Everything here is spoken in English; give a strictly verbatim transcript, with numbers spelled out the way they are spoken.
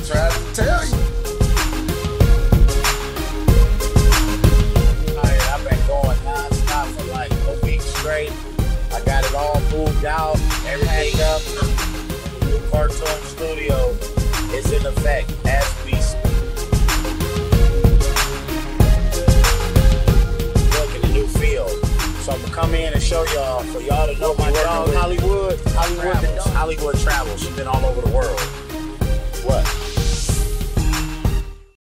trying to tell you. Alright, I've been going non-stop for like a week straight. I got it all moved out, everything up. The new cartoon studio is in effect as we speak. Look in the new field. So I'm gonna come in and show y'all, for y'all to know my dog Hollywood. Hollywood Travels. Hollywood Travels. She's been all over the world. What?